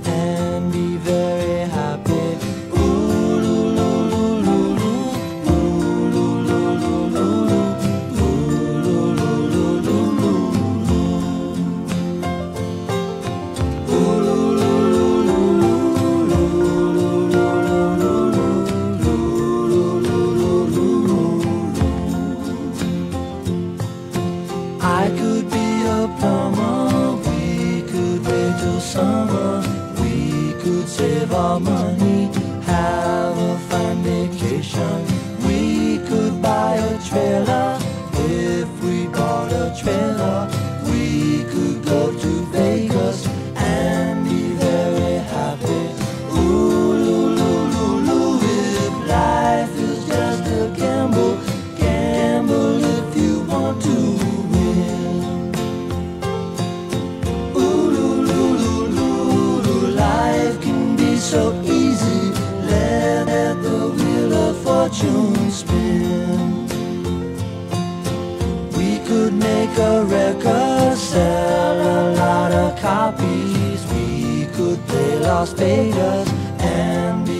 and be very happy. Ooh, loo, loo, loo, loo, loo. Ooh, loo, loo, loo, loo, loo. Ooh, loo, loo, loo, loo, loo. Ooh, loo, loo, loo, loo, I could be a plumber, we could wait till summer, we could save our money, have a fine vacation, we could buy a trailer, if we bought a trailer, we could go to Vegas and be very happy. Ooh, loo, loo, loo, loo, if life is just a gamble, gamble if you want to win. Ooh, loo, loo, loo, loo, loo, life can be so easy, let the wheel of fortune spin. We could make a record, sell a lot of copies, we could play Las Vegas and be